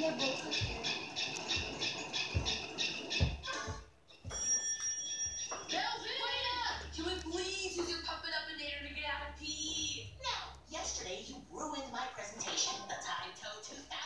Can we please use your puppet upinator to get out of PE? No. Yesterday you ruined my presentation, the Thaknyou 2000.